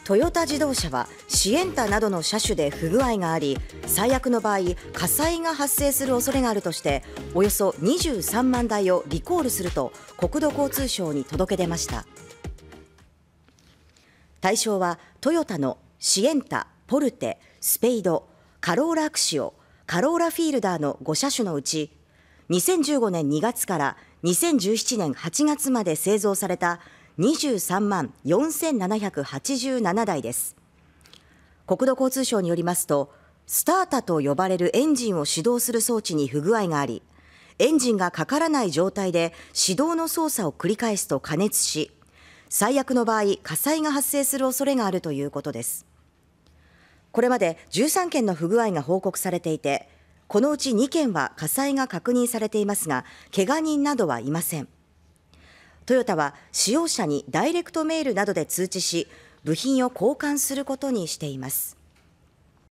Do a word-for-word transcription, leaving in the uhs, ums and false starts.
トヨタ自動車はシエンタなどの車種で不具合があり、最悪の場合火災が発生する恐れがあるとしておよそにじゅうさんまんだいをリコールすると国土交通省に届け出ました。対象はトヨタのシエンタ、ポルテ、スペイド、カローラアクシオ、カローラフィールダーのごしゃしゅのうち、にせんじゅうごねんにがつからにせんじゅうななねんはちがつまで製造されたにじゅうさんまんよんせんななひゃくはちじゅうななだいです。国土交通省によりますと、スタータと呼ばれるエンジンを始動する装置に不具合があり、エンジンがかからない状態で始動の操作を繰り返すと過熱し、最悪の場合火災が発生する恐れがあるということです。これまでじゅうさんけんの不具合が報告されていて、このうちにけんは火災が確認されていますが、怪我人などはいません。トヨタは使用者にダイレクトメールなどで通知し、部品を交換することにしています。